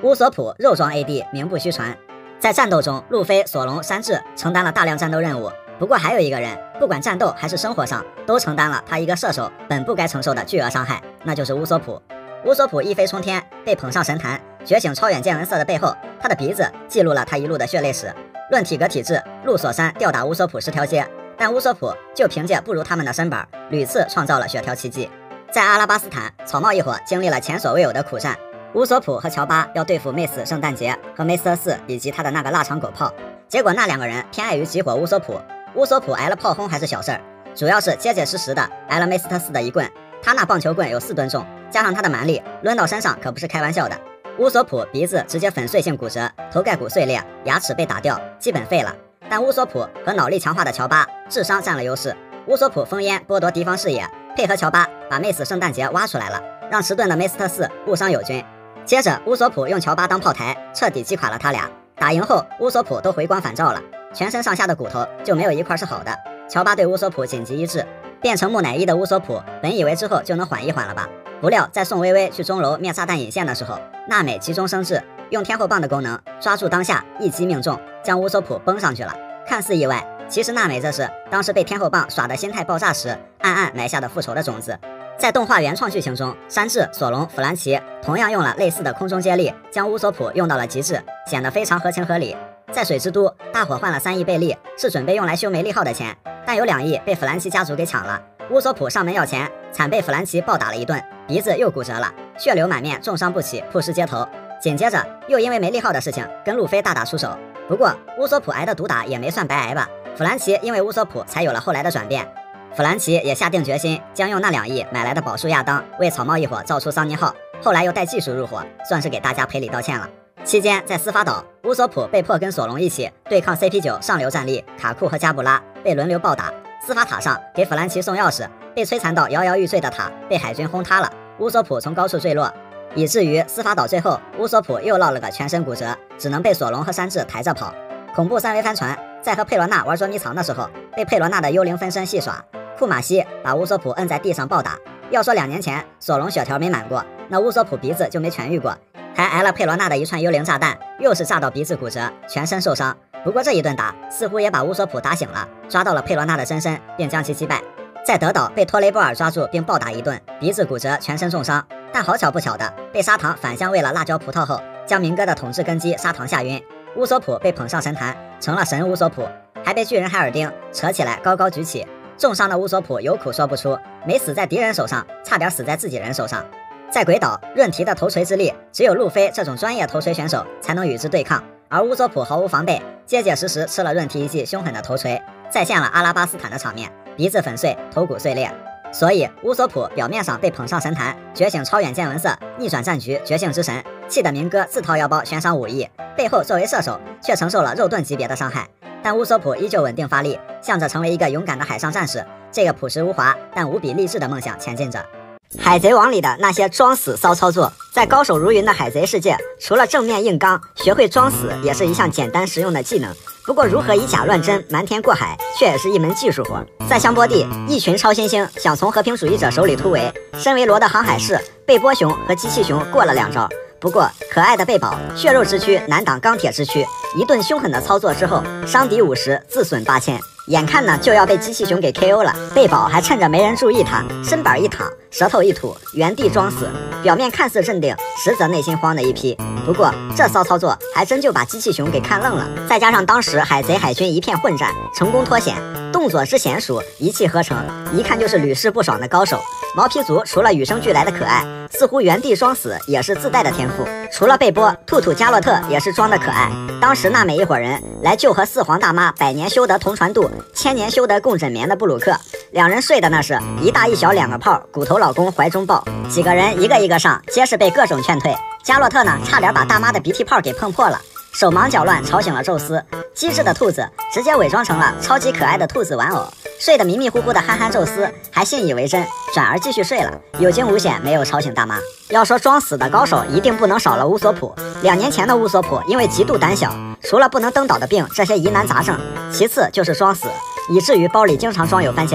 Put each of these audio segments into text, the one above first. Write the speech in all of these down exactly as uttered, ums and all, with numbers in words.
乌索普肉装 A D 名不虚传，在战斗中，路飞、索隆、山治承担了大量战斗任务。不过还有一个人，不管战斗还是生活上，都承担了他一个射手本不该承受的巨额伤害，那就是乌索普。乌索普一飞冲天，被捧上神坛，觉醒超远见闻色的背后，他的鼻子记录了他一路的血泪史。论体格体质，陆索山吊打乌索普十条街，但乌索普就凭借不如他们的身板，屡次创造了血条奇迹。在阿拉巴斯坦，草帽一伙经历了前所未有的苦战。乌索普和乔巴要对付妹死圣诞节和梅斯特四以及他的那个腊肠狗炮，结果那两个人偏爱于集火乌索普，乌索普挨了炮轰还是小事儿，主要是结结实实的挨了梅斯特四的一棍。他那棒球棍有四吨重，加上他的蛮力，抡到身上可不是开玩笑的。乌索普鼻子直接粉碎性骨折，头盖骨碎裂，牙齿被打掉，基本废了。但乌索普和脑力强化的乔巴智商占了优势，乌索普封烟剥夺敌方视野，配合乔巴把妹死圣诞节挖出来了，让迟钝的梅斯特四误伤友军。接着乌索普用乔巴当炮台，彻底击垮了他俩。打赢后，乌索普都回光返照了，全身上下的骨头就没有一块是好的。乔巴对乌索普紧急医治，变成木乃伊的乌索普本以为之后就能缓一缓了吧，不料在宋薇薇去钟楼灭炸弹引线的时候，娜美急中生智，用天后棒的功能抓住当下，一击命中，将乌索普崩上去了。看似意外，其实娜美这是当时被天后棒耍的心态爆炸时，暗暗埋下的复仇的种子。在动画原创剧情中，山治、索隆、弗兰奇同样用了类似的空中接力，将乌索普用到了极致，显得非常合情合理。在水之都，大伙换了三亿贝利，是准备用来修梅利号的钱，但有两亿被弗兰奇家族给抢了。乌索普上门要钱，惨被弗兰奇暴打了一顿，鼻子又骨折了，血流满面，重伤不起，曝尸街头。紧接着又因为梅利号的事情跟路飞大打出手。不过乌索普挨的毒打也没算白挨吧，弗兰奇因为乌索普才有了后来的转变。弗兰奇也下定决心，将用那两亿买来的宝树亚当为草帽一伙造出桑尼号，后来又带技术入伙，算是给大家赔礼道歉了。期间在司法岛，乌索普被迫跟索隆一起对抗 C P 九 上流战力卡库和加布拉，被轮流暴打。司法塔上给弗兰奇送钥匙，被摧残到摇摇欲坠的塔被海军轰塌了，乌索普从高处坠落，以至于司法岛最后乌索普又落了个全身骨折，只能被索隆和山治抬着跑。恐怖三维帆船在和佩罗娜玩捉迷藏的时候，被佩罗娜的幽灵分身戏耍，库马西把乌索普摁在地上暴打。要说两年前索隆血条没满过，那乌索普鼻子就没痊愈过，还挨了佩罗娜的一串幽灵炸弹，又是炸到鼻子骨折，全身受伤。不过这一顿打似乎也把乌索普打醒了，抓到了佩罗娜的真身，并将其击败。在德岛被托雷波尔抓住并暴打一顿，鼻子骨折，全身重伤。但好巧不巧的，被砂糖反向喂了辣椒葡萄后，将明哥的统治根基砂糖吓晕。乌索普被捧上神坛，成了神乌索普，还被巨人海尔丁扯起来高高举起。重伤的乌索普有苦说不出，没死在敌人手上，差点死在自己人手上。在鬼岛，润提的头锤之力，只有路飞这种专业头锤选手才能与之对抗，而乌索普毫无防备，结结实实吃了润提一记凶狠的头锤，再现了阿拉巴斯坦的场面，鼻子粉碎，头骨碎裂。所以乌索普表面上被捧上神坛，觉醒超远见闻色，逆转战局，绝性之神，气得明哥自掏腰包悬赏五亿，背后作为射手却承受了肉盾级别的伤害。但乌索普依旧稳定发力，向着成为一个勇敢的海上战士，这个朴实无华但无比励志的梦想前进着。海贼王里的那些装死骚操作，在高手如云的海贼世界，除了正面硬刚，学会装死也是一项简单实用的技能。不过如何以假乱真，瞒天过海，却也是一门技术活。在香波地，一群超新星想从和平主义者手里突围，身为罗的航海士贝波熊和机器熊过了两招。不过可爱的贝宝血肉之躯难挡钢铁之躯，一顿凶狠的操作之后，伤敌五十，自损八千。眼看呢就要被机器熊给 K O 了，贝宝还趁着没人注意他，身板一躺，舌头一吐，原地装死，表面看似镇定，实则内心慌的一批。不过这骚操作还真就把机器熊给看愣了，再加上当时海贼海军一片混战，成功脱险，动作之娴熟，一气呵成，一看就是屡试不爽的高手。毛皮族除了与生俱来的可爱，似乎原地装死也是自带的天赋。除了贝波，兔兔加洛特也是装的可爱。当时娜美一伙人来救和四皇大妈百年修得同船渡，千年修得共枕眠的布鲁克，两人睡的那是一大一小两个泡，骨头老公怀中抱，几个人一个一个上，皆是被各种劝退。加洛特呢，差点把大妈的鼻涕泡给碰破了，手忙脚乱吵醒了宙斯，机智的兔子直接伪装成了超级可爱的兔子玩偶，睡得迷迷糊糊的憨憨宙斯还信以为真，转而继续睡了，有惊无险，没有吵醒大妈。要说装死的高手，一定不能少了乌索普。两年前的乌索普因为极度胆小，除了不能登岛的病这些疑难杂症，其次就是装死，以至于包里经常装有番茄酱。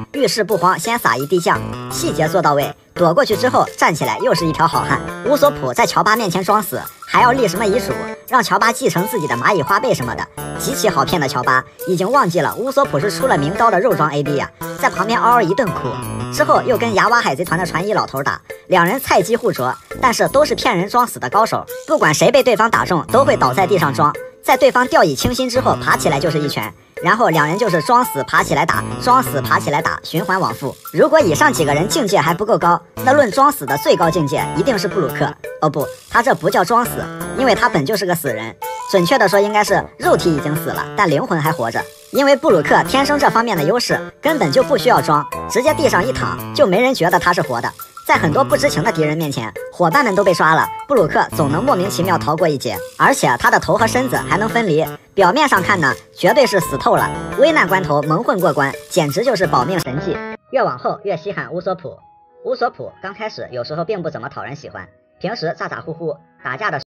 遇事不慌，先撒一滴酱，细节做到位。躲过去之后站起来又是一条好汉。乌索普在乔巴面前装死，还要立什么遗嘱，让乔巴继承自己的蚂蚁花呗什么的，极其好骗的乔巴已经忘记了乌索普是出了名刀的肉装 A D 呀、啊，在旁边嗷嗷一顿哭。之后又跟牙哇海贼团的传一老头打，两人菜鸡互啄，但是都是骗人装死的高手，不管谁被对方打中，都会倒在地上装，在对方掉以轻心之后爬起来就是一拳。然后两人就是装死爬起来打，装死爬起来打，循环往复。如果以上几个人境界还不够高，那论装死的最高境界一定是布鲁克。哦不，他这不叫装死，因为他本就是个死人。准确的说应该是肉体已经死了，但灵魂还活着。因为布鲁克天生这方面的优势，根本就不需要装，直接地上一躺，就没人觉得他是活的。在很多不知情的敌人面前，伙伴们都被刷了，布鲁克总能莫名其妙逃过一劫，而且他的头和身子还能分离。表面上看呢，绝对是死透了，危难关头蒙混过关，简直就是保命神器。越往后越稀罕乌索普。乌索普刚开始有时候并不怎么讨人喜欢，平时咋咋呼呼，打架的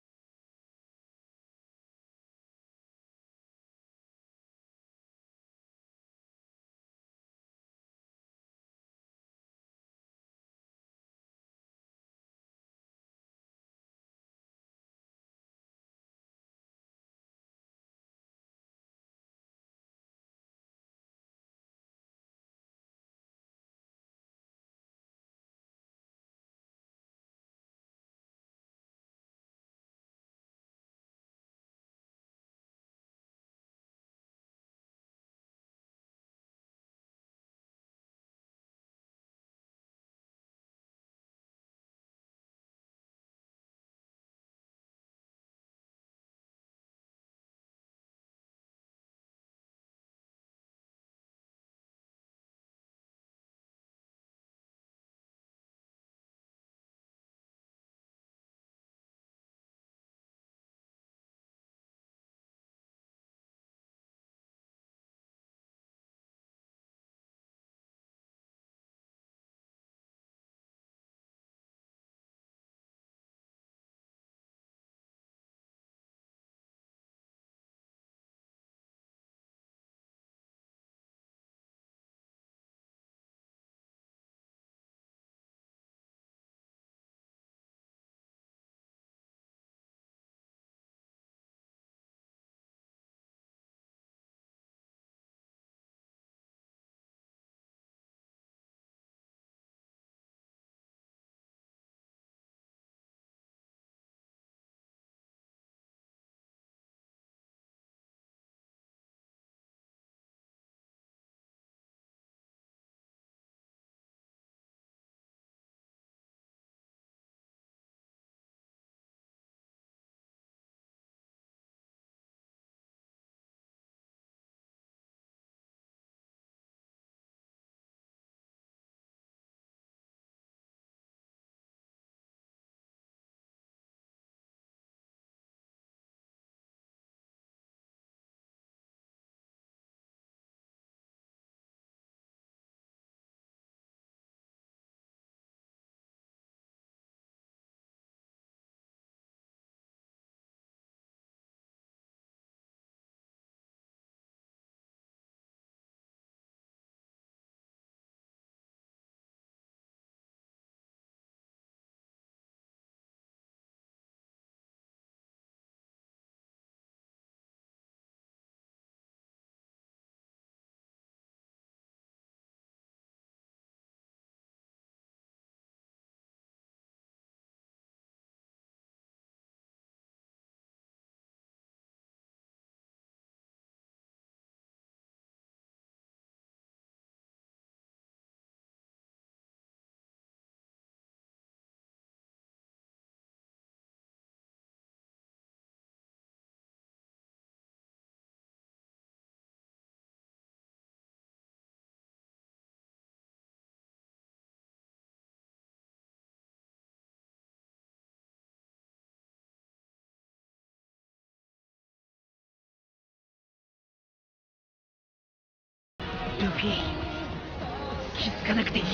ルフィ、気づかなくていい。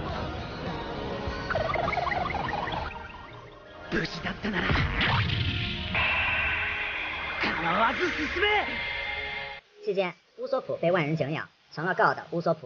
無事だったなら構わず進め。 期间，乌索普被万人敬仰，成了 God 乌索普。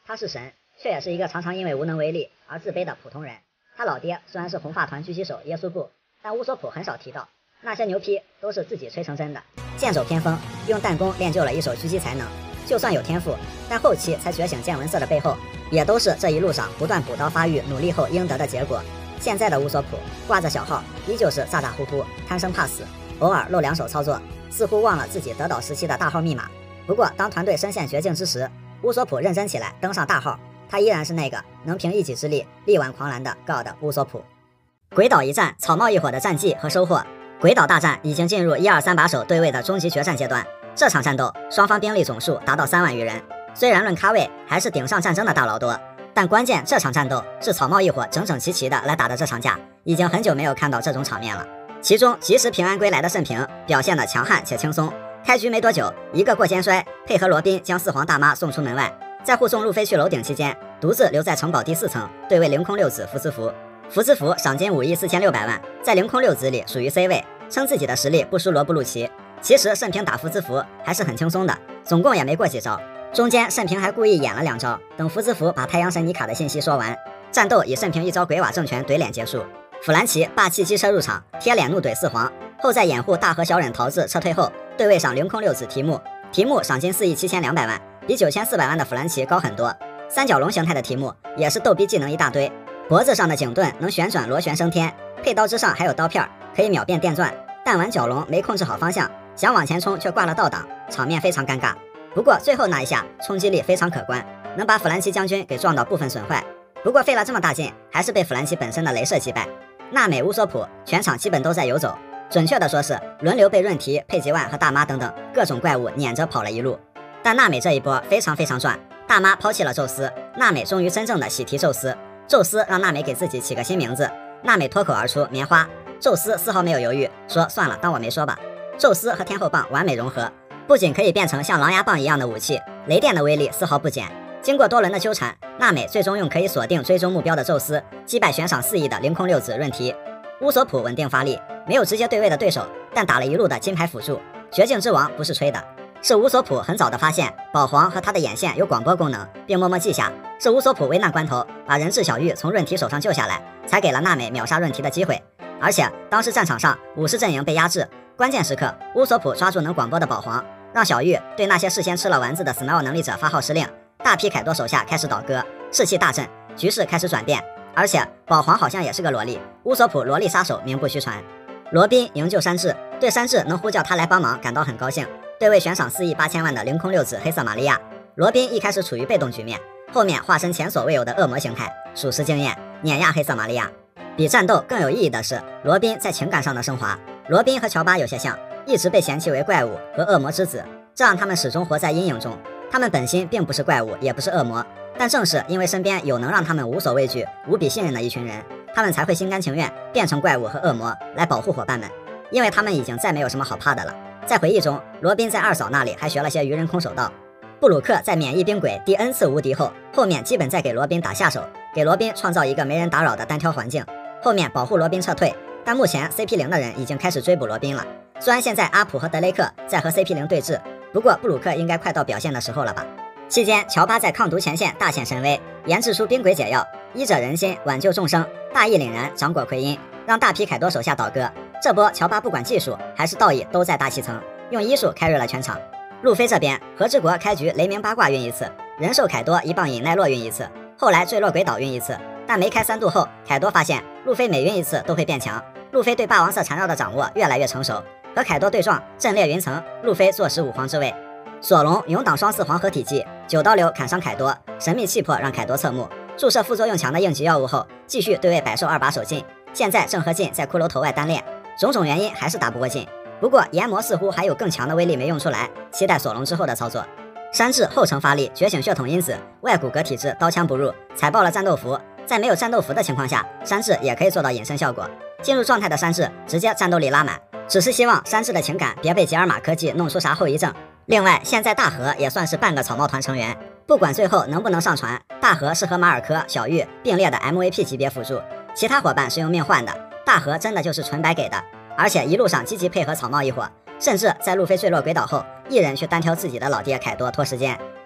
他是神，却也是一个常常因为无能为力而自卑的普通人。他老爹虽然是红发团狙击手耶稣布，但乌索普很少提到，那些牛批都是自己吹成真的。剑走偏锋，用弹弓练就了一手狙击才能，就算有天赋，但后期才觉醒见闻色的背后，也都是这一路上不断补刀发育努力后应得的结果。现在的乌索普挂着小号，依旧是咋咋呼呼，贪生怕死，偶尔露两手操作，似乎忘了自己得岛时期的大号密码。不过当团队深陷绝境之时，乌索普认真起来，登上大号，他依然是那个能凭一己之力力挽狂澜的 God 乌索普。鬼岛一战，草帽一伙的战绩和收获。鬼岛大战已经进入一二三把手对位的终极决战阶段。这场战斗，双方兵力总数达到三万余人。虽然论咖位还是顶上战争的大佬多，但关键这场战斗是草帽一伙整整齐齐的来打的这场架，已经很久没有看到这种场面了。其中及时平安归来的慎平表现得强悍且轻松。开局没多久，一个过肩摔，配合罗宾将四皇大妈送出门外。在护送路飞去楼顶期间，独自留在城堡第四层对位凌空六子福兹福。福兹福赏金五亿四千六百万，在凌空六子里属于 C 位，称自己的实力不输罗布路奇。其实慎平打福兹福还是很轻松的，总共也没过几招。中间慎平还故意演了两招，等福兹福把太阳神尼卡的信息说完，战斗以慎平一招鬼瓦正拳怼脸结束。弗兰奇霸气机车入场，贴脸怒怼四皇，后在掩护大和小忍逃至撤退后，对位上凌空六子提木。提木赏金四亿七千两百万，比九千四百万的弗兰奇高很多。三角龙形态的提木也是逗逼技能一大堆，脖子上的警盾能旋转螺旋升天，配刀之上还有刀片，可以秒变电钻。弹丸角龙没控制好方向，想往前冲却挂了倒挡，场面非常尴尬。不过最后那一下冲击力非常可观，能把弗兰奇将军给撞到部分损坏。不过费了这么大劲，还是被弗兰奇本身的镭射击败。娜美乌索普全场基本都在游走，准确的说是轮流被润提、佩吉万和大妈等等各种怪物撵着跑了一路。但娜美这一波非常非常赚，大妈抛弃了宙斯，娜美终于真正的喜提宙斯。宙斯让娜美给自己起个新名字，娜美脱口而出棉花。宙斯丝毫没有犹豫，说算了，当我没说吧。宙斯和天后棒完美融合，不仅可以变成像狼牙棒一样的武器，雷电的威力丝毫不减。经过多轮的纠缠，娜美最终用可以锁定追踪目标的宙斯击败悬赏四亿的凌空六子润提。乌索普稳定发力，没有直接对位的对手，但打了一路的金牌辅助。绝境之王不是吹的，是乌索普很早的发现宝皇和他的眼线有广播功能，并默默记下。是乌索普危难关头把人质小玉从润提手上救下来，才给了娜美秒杀润提的机会。而且当时战场上武士阵营被压制，关键时刻乌索普抓住能广播的宝皇，让小玉对那些事先吃了丸子的 smell 能力者发号施令，大批凯多手下开始倒戈，士气大振，局势开始转变。而且宝皇好像也是个萝莉，乌索普萝莉杀手名不虚传。罗宾营救山治，对山治能呼叫他来帮忙感到很高兴。对位悬赏四亿八千万的凌空六子黑色玛利亚，罗宾一开始处于被动局面，后面化身前所未有的恶魔形态，属实惊艳，碾压黑色玛利亚。比战斗更有意义的是罗宾在情感上的升华。罗宾和乔巴有些像，一直被嫌弃为怪物和恶魔之子，这让他们始终活在阴影中。他们本心并不是怪物，也不是恶魔，但正是因为身边有能让他们无所畏惧、无比信任的一群人，他们才会心甘情愿变成怪物和恶魔来保护伙伴们，因为他们已经再没有什么好怕的了。在回忆中，罗宾在二嫂那里还学了些愚人空手道。布鲁克在免疫冰鬼第 N 次无敌后，后面基本在给罗宾打下手，给罗宾创造一个没人打扰的单挑环境，后面保护罗宾撤退。但目前 C P 零 的人已经开始追捕罗宾了。虽然现在阿普和德雷克在和 C P 零 对峙，不过布鲁克应该快到表现的时候了吧。期间乔巴在抗毒前线大显神威，研制出冰鬼解药，医者仁心，挽救众生，大义凛然，掌果奎因，让大批凯多手下倒戈。这波乔巴不管技术还是道义都在大气层，用医术开瑞了全场。路飞这边和之国开局雷鸣八卦运一次，人兽凯多一棒引奈落运一次，后来坠落鬼岛运一次，但没开三度后，凯多发现路飞每运一次都会变强。路飞对霸王色缠绕的掌握越来越成熟，和凯多对撞阵列云层，路飞坐实五皇之位。索隆勇挡双四皇合体技，九刀流砍伤凯多，神秘气魄让凯多侧目。注射副作用强的应急药物后，继续对位百兽二把手劲，现在正和劲在骷髅头外单练，种种原因还是打不过劲。不过炎魔似乎还有更强的威力没用出来，期待索隆之后的操作。山治后程发力，觉醒血统因子，外骨骼体质，刀枪不入，踩爆了战斗服。在没有战斗服的情况下，山治也可以做到隐身效果。进入状态的山治直接战斗力拉满，只是希望山治的情感别被吉尔玛科技弄出啥后遗症。另外，现在大河也算是半个草帽团成员，不管最后能不能上传，大河是和马尔科、小玉并列的 M V P 级别辅助，其他伙伴是用命换的，大河真的就是纯白给的。而且一路上积极配合草帽一伙，甚至在路飞坠落鬼岛后，一人去单挑自己的老爹凯多拖时间。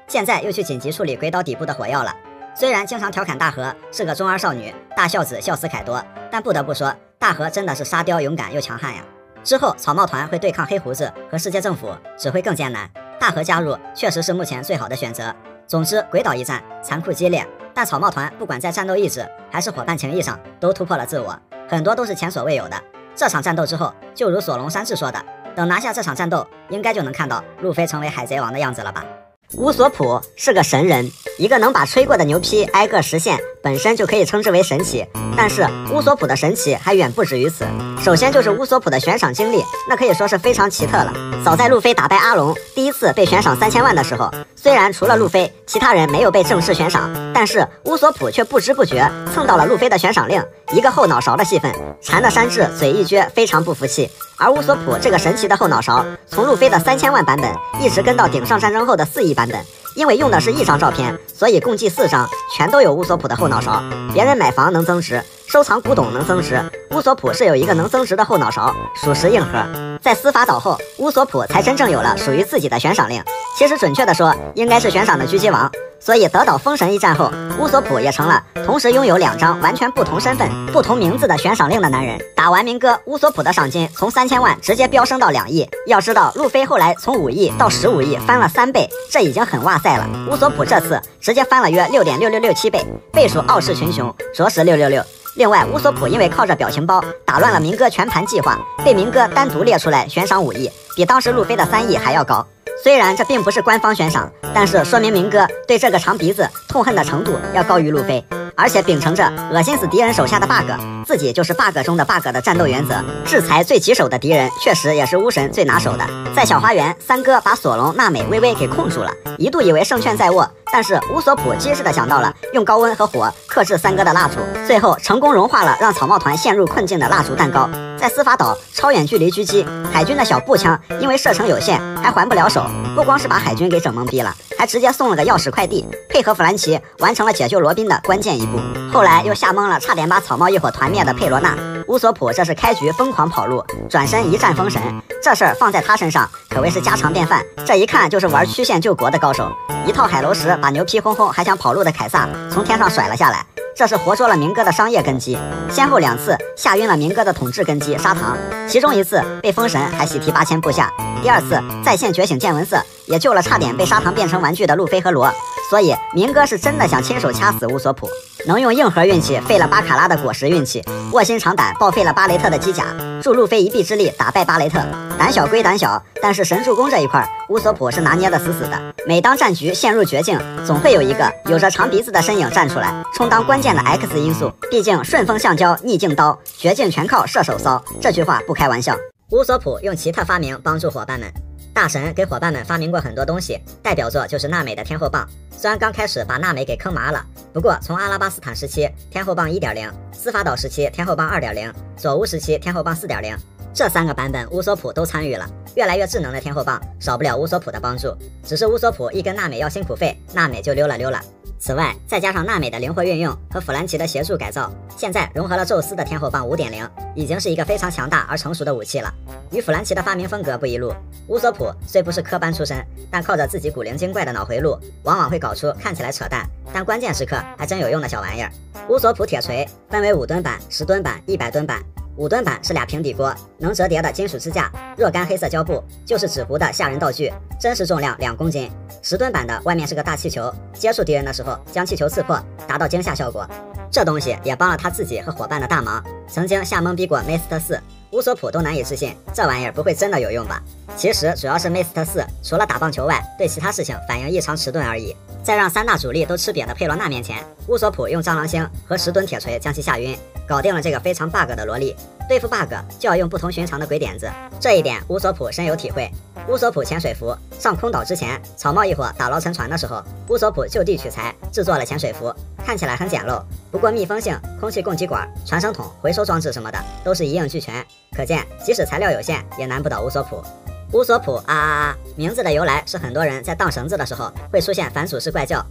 现在又去紧急处理鬼岛底部的火药了。虽然经常调侃大和是个中二少女，大孝子孝思凯多，但不得不说，大和真的是沙雕勇敢又强悍呀。之后草帽团会对抗黑胡子和世界政府，只会更艰难。大和加入确实是目前最好的选择。总之，鬼岛一战残酷激烈，但草帽团不管在战斗意志还是伙伴情谊上都突破了自我，很多都是前所未有的。这场战斗之后，就如索隆山治说的，等拿下这场战斗，应该就能看到路飞成为海贼王的样子了吧。乌索普是个神人，一个能把吹过的牛批挨个实现，本身就可以称之为神奇。但是乌索普的神奇还远不止于此。首先就是乌索普的悬赏经历，那可以说是非常奇特了。早在路飞打败阿龙，第一次被悬赏三千万的时候，虽然除了路飞，其他人没有被正式悬赏，但是乌索普却不知不觉蹭到了路飞的悬赏令，一个后脑勺的戏份，馋的山治嘴一撅，非常不服气。而乌索普这个神奇的后脑勺，从路飞的三千万版本一直跟到顶上战争后的四亿版本，因为用的是一张照片，所以共计四张全都有乌索普的后脑勺。别人买房能增值，收藏古董能增值，乌索普是有一个能增值的后脑勺，属实硬核。在司法岛后，乌索普才真正有了属于自己的悬赏令，其实准确的说，应该是悬赏的狙击王。所以德岛封神一战后，乌索普也成了同时拥有两张完全不同身份、不同名字的悬赏令的男人。打完明哥，乌索普的赏金从三千万直接飙升到两亿。要知道，路飞后来从五亿到十五亿，翻了三倍，这已经很哇塞了。乌索普这次直接翻了约六点六六六七倍，倍数傲视群雄，着实六六六。另外，乌索普因为靠着表情包打乱了明哥全盘计划，被明哥单独列出来悬赏五亿，比当时路飞的三亿还要高。虽然这并不是官方悬赏，但是说明明哥对这个长鼻子痛恨的程度要高于路飞，而且秉承着恶心死敌人手下的 bug， 自己就是 bug 中的 bug 的战斗原则，制裁最棘手的敌人，确实也是巫神最拿手的。在小花园，三哥把索隆、娜美、薇薇给控住了，一度以为胜券在握，但是乌索普机智的想到了用高温和火克制三哥的蜡烛，最后成功融化了让草帽团陷入困境的蜡烛蛋糕。在司法岛超远距离狙击，海军的小步枪因为射程有限还还不了手，不光是把海军给整懵逼了，还直接送了个钥匙快递，配合弗兰奇完成了解救罗宾的关键一步。后来又吓懵了差点把草帽一伙团灭的佩罗娜，乌索普这是开局疯狂跑路，转身一战封神，这事儿放在他身上可谓是家常便饭，这一看就是玩曲线救国的高手。一套海楼石把牛皮轰轰还想跑路的凯撒从天上甩了下来，这是活捉了明哥的商业根基，先后两次吓晕了明哥的统治根基砂糖，其中一次被封神还喜提八千部下，第二次在线觉醒见闻色，也救了差点被砂糖变成玩具的路飞和罗。所以明哥是真的想亲手掐死乌索普，能用硬核运气废了巴卡拉的果实运气，卧薪尝胆报废了巴雷特的机甲，助路飞一臂之力打败巴雷特。胆小归胆小，但是神助攻这一块乌索普是拿捏的死死的。每当战局陷入绝境，总会有一个有着长鼻子的身影站出来，充当关键的 X 因素。毕竟顺风橡胶逆境刀，绝境全靠射手骚，这句话不开玩笑。乌索普用奇特发明帮助伙伴们。大神给伙伴们发明过很多东西，代表作就是娜美的天后棒。虽然刚开始把娜美给坑麻了，不过从阿拉巴斯坦时期天后棒 一点零， 司法岛时期天后棒 二点零， 佐乌时期天后棒 四点零， 这三个版本乌索普都参与了。越来越智能的天后棒少不了乌索普的帮助，只是乌索普一跟娜美要辛苦费，娜美就溜了溜了。此外，再加上娜美的灵活运用和弗兰奇的协助改造，现在融合了宙斯的天后棒 五点零， 已经是一个非常强大而成熟的武器了。与弗兰奇的发明风格不一路，乌索普虽不是科班出身，但靠着自己古灵精怪的脑回路，往往会搞出看起来扯淡，但关键时刻还真有用的小玩意儿。乌索普铁锤分为五吨版、十吨版、一百吨版。五吨版是俩平底锅，能折叠的金属支架，若干黑色胶布，就是纸糊的吓人道具，真实重量两公斤。十吨版的外面是个大气球，接触敌人的时候将气球刺破，达到惊吓效果。这东西也帮了他自己和伙伴的大忙，曾经吓懵逼过梅斯特四，乌索普都难以置信这玩意儿不会真的有用吧。其实主要是梅斯特四除了打棒球外，对其他事情反应异常迟钝而已。在让三大主力都吃瘪的佩罗娜面前，乌索普用蟑螂星和十吨铁锤将其吓晕，搞定了这个非常 bug 的萝莉。对付 bug 就要用不同寻常的鬼点子，这一点乌索普深有体会。乌索普潜水服上空岛之前，草帽一伙打捞沉船的时候，乌索普就地取材制作了潜水服，看起来很简陋，不过密封性、空气供给管、传声筒、回收装置什么的都是一应俱全，可见即使材料有限，也难不倒乌索普。乌索普啊啊啊！名字的由来是很多人在荡绳子的时候会出现反属式怪叫。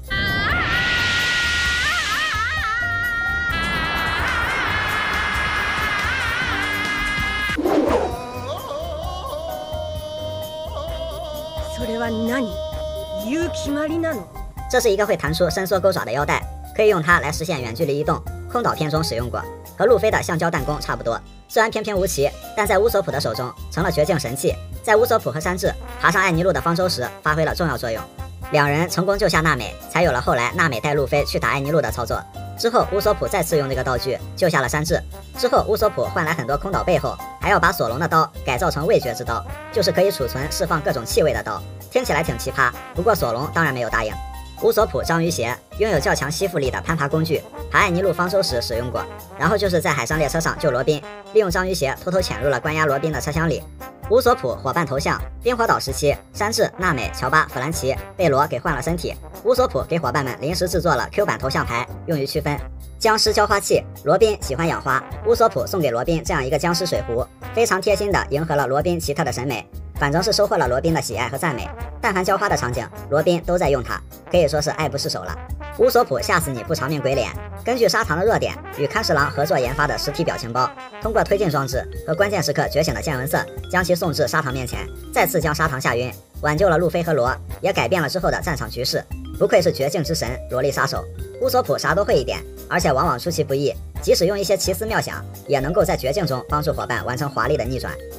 それは何？ いう決まりなの？ 这是一个会弹出伸缩钩爪的腰带，可以用它来实现远距离移动。空岛篇中使用过，和路飞的橡胶弹弓差不多。虽然平平无奇，但在乌索普的手中成了绝境神器，在乌索普和山治爬上艾尼路的方舟时发挥了重要作用。两人成功救下娜美，才有了后来娜美带路飞去打艾尼路的操作。之后乌索普再次用这个道具救下了山治。之后乌索普换来很多空岛背后，还要把索隆的刀改造成味觉之刀，就是可以储存释放各种气味的刀。听起来挺奇葩，不过索隆当然没有答应。乌索普章鱼鞋拥有较强吸附力的攀爬工具，爬艾尼路方舟时使用过，然后就是在海上列车上救罗宾，利用章鱼鞋偷偷潜入了关押罗宾的车厢里。乌索普伙伴头像，冰火岛时期，山治、娜美、乔巴、弗兰奇被罗给换了身体，乌索普给伙伴们临时制作了 Q 版头像牌，用于区分。僵尸浇花器，罗宾喜欢养花，乌索普送给罗宾这样一个僵尸水壶，非常贴心的迎合了罗宾奇特的审美，反正是收获了罗宾的喜爱和赞美。但凡浇花的场景，罗宾都在用它，可以说是爱不释手了。乌索普吓死你不偿命鬼脸，根据砂糖的热点，与勘十郎合作研发的实体表情包，通过推进装置和关键时刻觉醒的见闻色，将其送至砂糖面前，再次将砂糖吓晕，挽救了路飞和罗，也改变了之后的战场局势。不愧是绝境之神，萝莉杀手。乌索普啥都会一点，而且往往出其不意，即使用一些奇思妙想，也能够在绝境中帮助伙伴完成华丽的逆转。